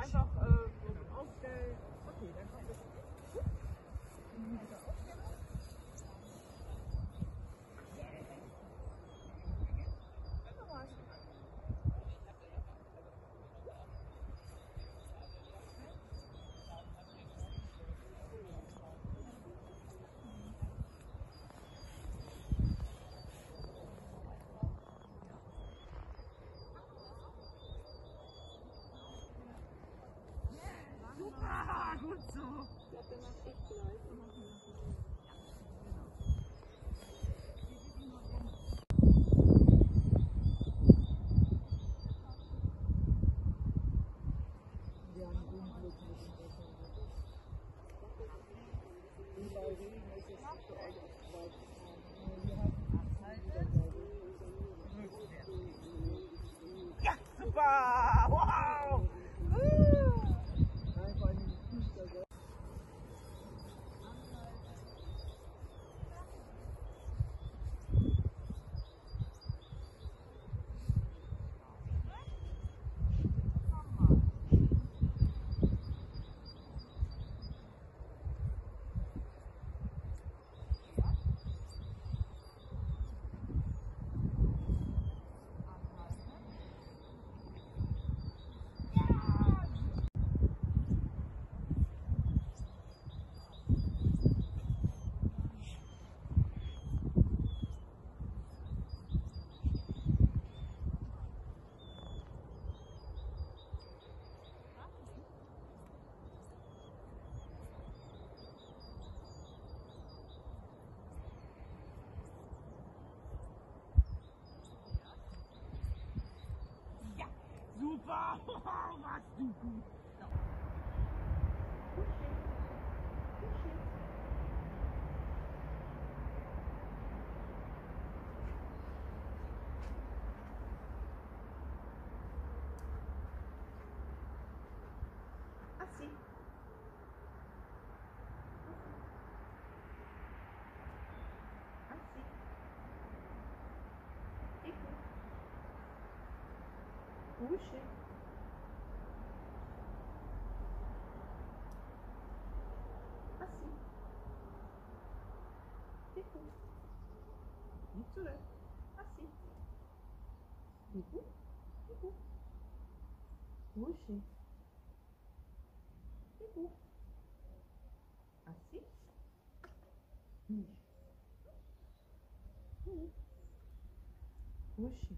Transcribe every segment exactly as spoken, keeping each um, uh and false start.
einfach äh, so aufstellen. Okay, dann kommt das. Super, gut so. Ich glaube, der macht echt Leute. Wir haben unglücklichen Wetter. Bei Regen ist es echt weit. Wir hatten Ja, super. Wow. einfach einen Fuß da. Super. Wow, warst du gut. Assi. Assi. Iku. Uschi. Assi. Iku. Nicht zurück. Assi. Iku. Iku. Uschi. Iku. Assi. Nicht. Uschi.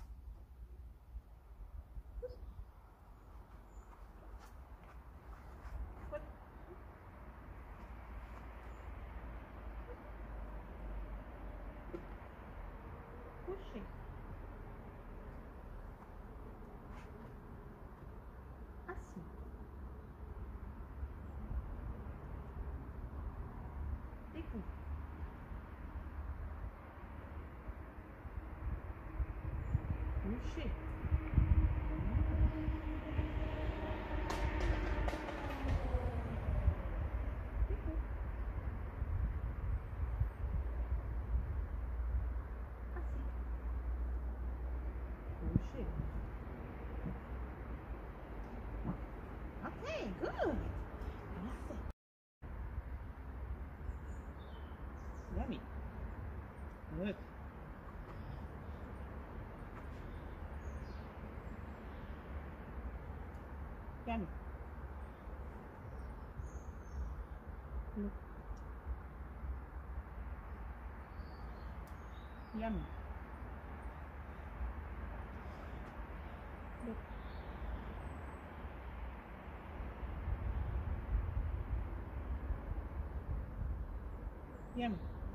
Uschi. Assi. Iku. Uschi. Iku. Assi. Uschi. Okay, good. Yummy. Good. Yummy. Look. Yummy. Look. Yummy.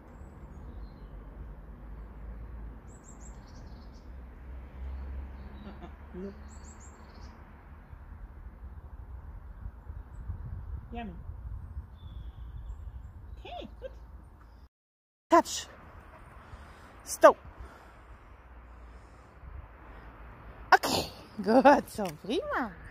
Uh-uh. Look. Yummy. Okay, good. Touch. Stop. Okay, good. So, prima.